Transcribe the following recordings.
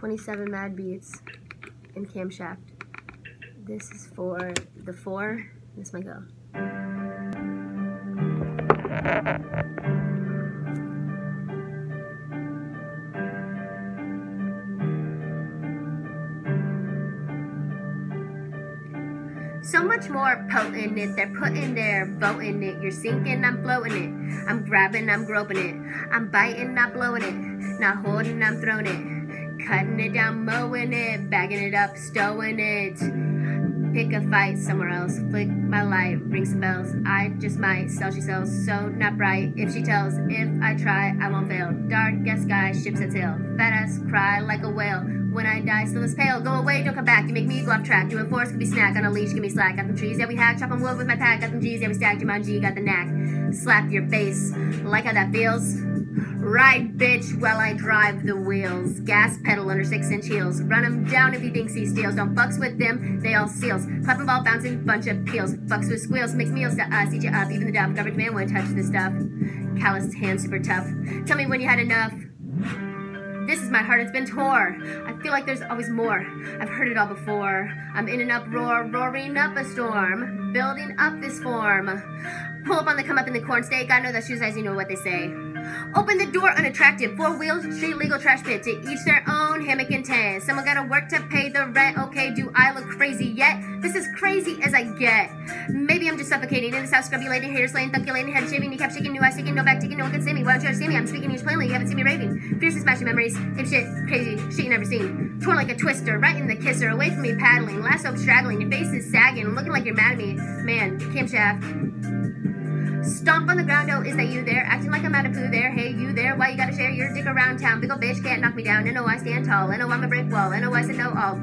27 mad beats in camshaft. This is for the 4. This might go. So much more potent it, they're putting their vote in it. You're sinking, I'm floating it. I'm grabbing, I'm groping it. I'm biting, not blowing it. Not holding, I'm throwing it. Cutting it down, mowing it. Bagging it up, stowing it. Pick a fight somewhere else. Flick my light, ring some bells. I just might sell, she sells, so not bright. If she tells, if I try, I won't fail. Dark as sky, ships at sail. Fat ass, cry like a whale. When I die, still is pale. Go away, don't come back. You make me go off track. Doing force, give me snack. On a leash, give me slack. Got them trees, yeah we hack. Chop 'em wood with my pack. Got them G's, yeah we stack. Jumanji, got the knack. Slap your face. Like how that feels? Ride, bitch, while I drive the wheels. Gas pedal under 6-inch heels. Run him down if he thinks he steals. Don't fucks with them, they all seals. Clapping ball bouncing, bunch of peels. Fucks with squeals, makes meals to us. Eat you up, even the dumb. Garbage man wouldn't touch this stuff. Calloused hands, super tough. Tell me when you had enough. This is my heart, it's been tore. I feel like there's always more. I've heard it all before. I'm in an uproar, roaring up a storm. Building up this form. Pull up on the come up in the corn steak. I know that shoe size, you know what they say. Open the door, unattractive. 4 wheels, street legal trash pit. To each their own, hammock and tent. Someone gotta work to pay the rent. Okay, do I look crazy yet? This is crazy as I get. Maybe I'm just suffocating in this house, scrubby lady, hair slaying, thunculating, head shaving, kneecap shaking, new eyes taking, no back taking, no one can see me. Why don't you understand me? I'm speaking English plainly, you haven't seen me raving. Fiercely smashing memories, same shit, crazy, shit you never seen. Torn like a twister, right in the kisser, away from me paddling, lasso straggling, your face is sagging, looking like you're mad at me. Man, camshaft. Stomp on the ground, oh, is that you there? Acting like I'm out of poo there. Hey, you there? Why you gotta share your dick around town? Big ol' bitch can't knock me down. I know I stand tall. I know I'm a brick wall. I know I said no all.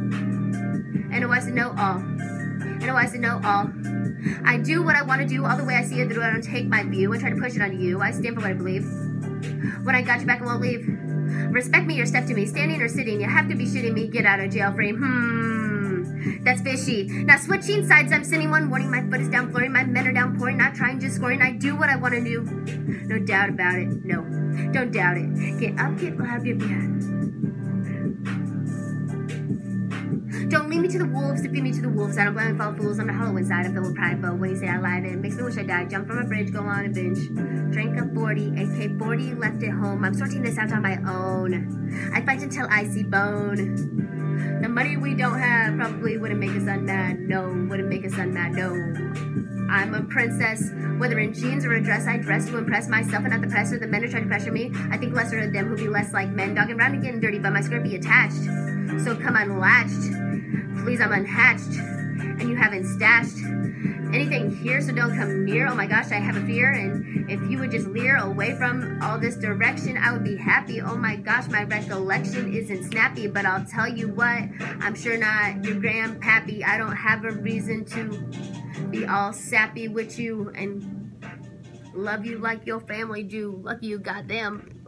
I know I said no all. I know I said no all. I do what I want to do all the way I see it through. I don't take my view and try to push it on you. I stand for what I believe. When I got you back, I won't leave. Respect me or step to me. Standing or sitting, you have to be shitting me. Get out of jail free. That's fishy. Now switching sides, I'm sending one warning. My foot is down flooring, my men are down pouring. Not trying, just scoring. I do what I want to do. No doubt about it. No, don't doubt it. Get up, get loud, get bad. Don't lead me to the wolves, defeat me to the wolves. I don't blame fall fools. I'm the hollow inside. I'm filled with pride, but when you say I lied, it makes me wish I died. Jump from a bridge, go on a binge. Drink a 40, AK-40, left at home. I'm sorting this out on my own. I fight until I see bone. The money we don't have probably wouldn't make us unmad. No, wouldn't make us unmad. No. I'm a princess, whether in jeans or a dress. I dress to impress myself and not the press or the men who try to pressure me. I think lesser of them who be less like men, dogging around and getting dirty, but my skirt be attached. So come unlatched, please, I'm unhatched, and you haven't stashed anything here, so don't come near. Oh my gosh, I have a fear, and if you would just leer away from all this direction, I would be happy. Oh my gosh, my recollection isn't snappy, but I'll tell you what, I'm sure not your grandpappy. I don't have a reason to be all sappy with you and love you like your family do. Lucky you got them.